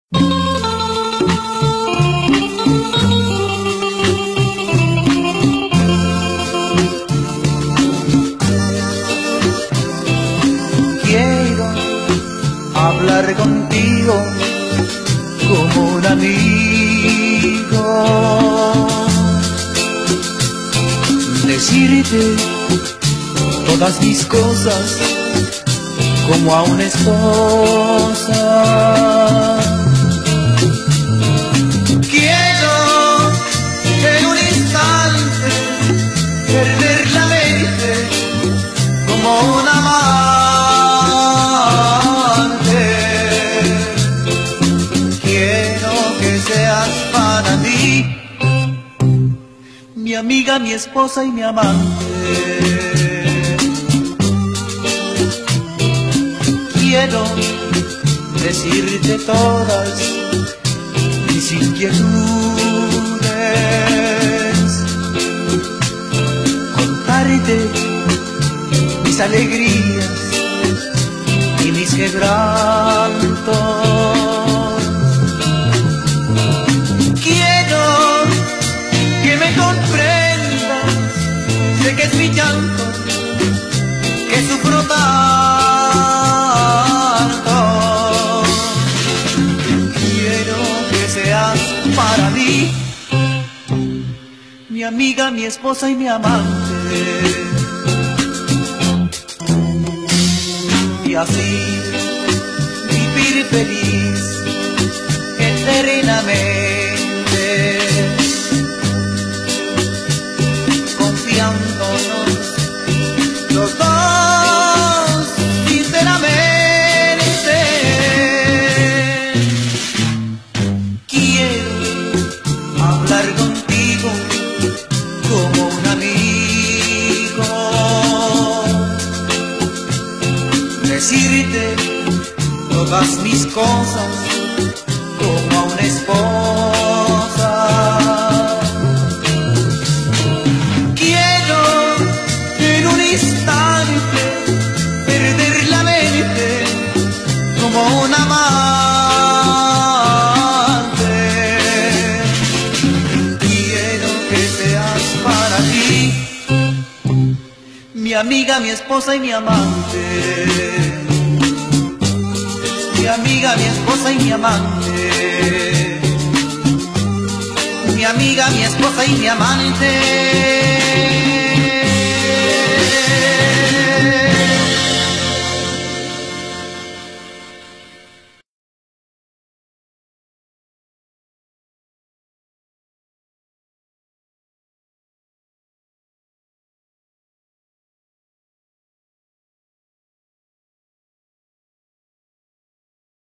Quiero hablar contigo como un amigo, decirte todas mis cosas como a una esposa. Quiero en un instante perder la mente como un amante. Quiero que seas para mí mi amiga, mi esposa y mi amante. Quiero decirte todas mis inquietudes, contarte mis alegrías y mis quebrantos. Quiero que me comprendas, sé que es mi llanto, que sufro tanto. Quiero que seas para mí mi amiga, mi esposa y mi amante. Y así vivir feliz eternamente, confiándonos los dos sinceramente. Quiero hablar contigo como un amigo, decirte todas mis cosas como a una esposa. Quiero en un instante perder la mente como un amante. Quiero que seas para mí mi amiga, mi esposa y mi amante. Mi amiga, mi esposa y mi amante. Mi amiga, mi esposa y mi amante.